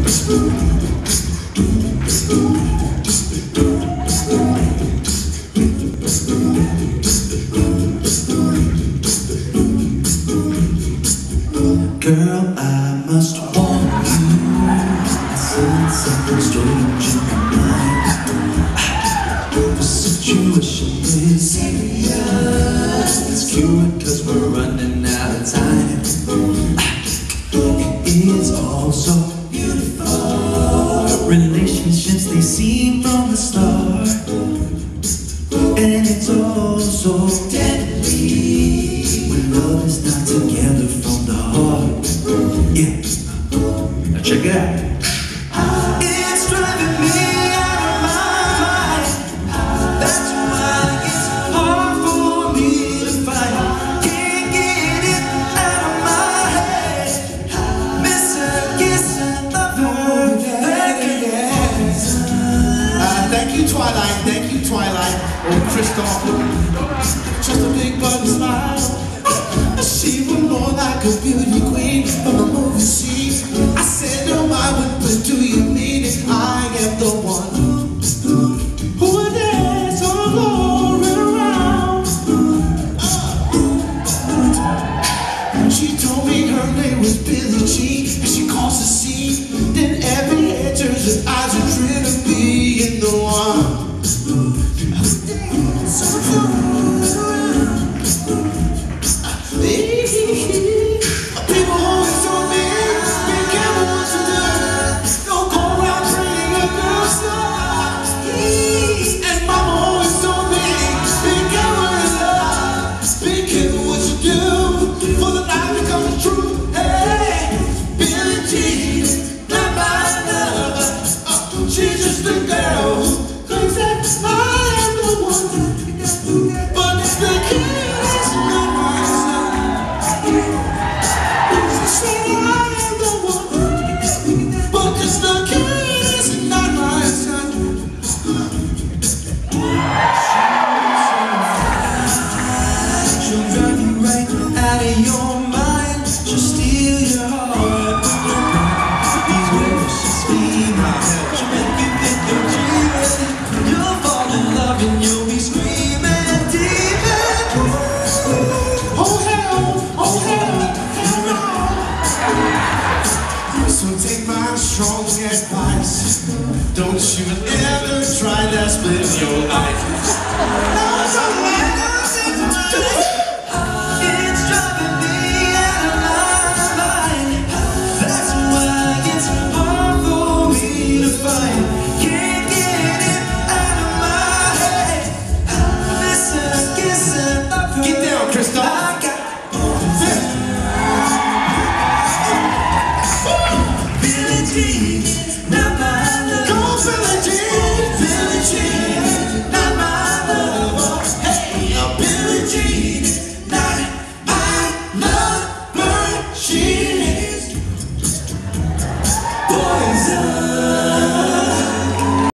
Girl, I must warn you, I sense something strange in my mind. The situation is serious. It's cute cause we're running out of time. It is all so beautiful. Relationships, they seem from the start, and it's all so deadly when love is not together from the heart. Yeah, now check it out. It's driving me out of my mind. That's why it's hard for me to find. Can't get it out of my head. Miss her, kiss her, love her, thank you, Twilight. Thank you, Twilight. Oh, Christopher, just a big button smile. She was more like a beauty queen from a movie scene. I said, no, I would, but do you mean it? I am the one who would dance all around. She told me her name was Billie Jean, and she calls the scene. Then every head turns and eyes are driven to be in the one. People always told me, be careful what you do. Don't go around treating a girl so. And mama always told me, be careful in love. Be careful what you do, for the night becomes true. Hey, Billie Jean, not my lover. She's just a girl who thinks that I am the one. But it's the kids, not myself. But it's the case, not my son. she'll drive you right out of your mind. She'll steal your heart. These words she'll scream out. She'll make you think you're dreaming. You'll fall in love and you'll be screaming deep. Oh hell, no. So take my strong advice. Don't you ever try that split your life. No,